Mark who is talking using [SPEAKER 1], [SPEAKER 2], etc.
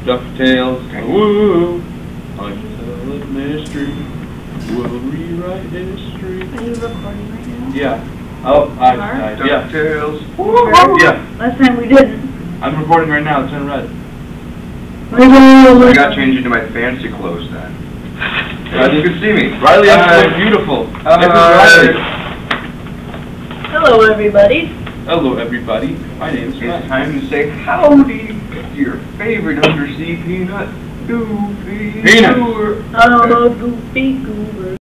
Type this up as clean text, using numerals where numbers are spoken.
[SPEAKER 1] DuckTales, woo! Unsolved mystery will rewrite history.
[SPEAKER 2] Are you recording right now?
[SPEAKER 1] Yeah. Oh, yeah.
[SPEAKER 3] DuckTales.
[SPEAKER 1] Yeah.
[SPEAKER 2] Last time we didn't.
[SPEAKER 1] I'm recording right now. It's in red.
[SPEAKER 3] I got changed into my fancy clothes then. You can see me.
[SPEAKER 1] Riley, I'm beautiful. This is Riley.
[SPEAKER 2] Hello, everybody.
[SPEAKER 1] Hello, everybody. My name's
[SPEAKER 3] It's
[SPEAKER 1] Riley.
[SPEAKER 3] time to say howdy to your favorite undersea peanut, Goofy.
[SPEAKER 1] Peanut.
[SPEAKER 2] I'm a goofy goober.